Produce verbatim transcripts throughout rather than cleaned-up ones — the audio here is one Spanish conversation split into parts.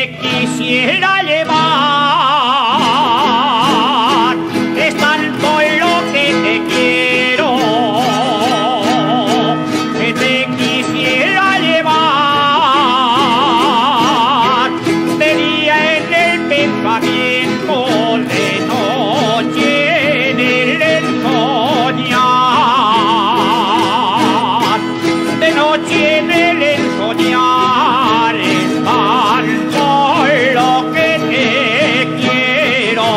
te quisiera llevar, es tanto lo que te quiero, que te quisiera llevar de día en el pensamiento, de noche en el ensoñar, de noche en el ensoñar, es tanto lo que te quiero.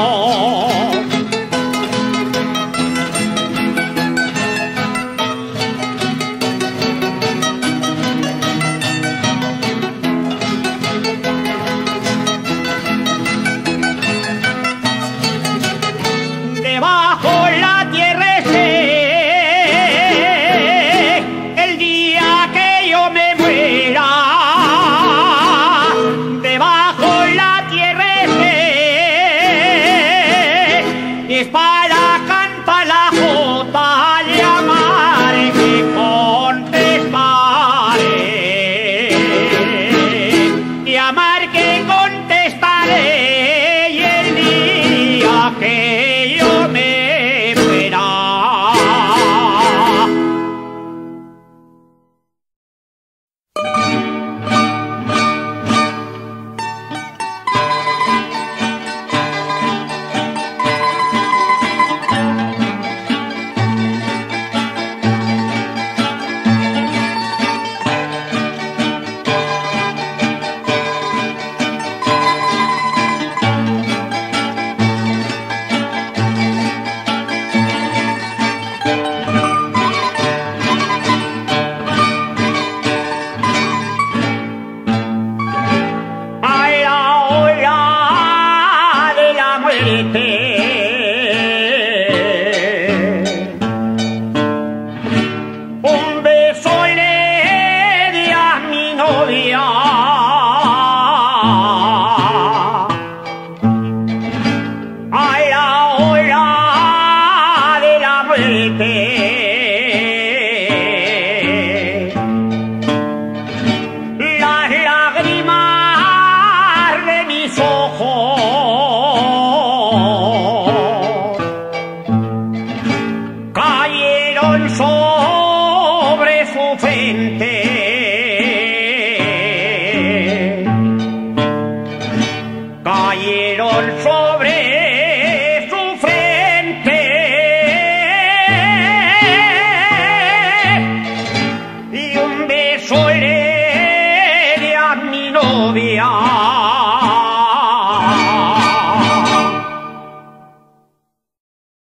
Debajo la tierra esté, el día que yo me muera. Debajo la tierra esté, es para cantar la jota, llamar que contestaré, llamar que contestaré, y el día que yo me muera. A la hora de la muerte, un beso le di a mi novia. A la hora de la muerte, las lágrimas de mis ojos cayeron sobre su frente, cayeron sobre su frente, y un beso le di a mi novia.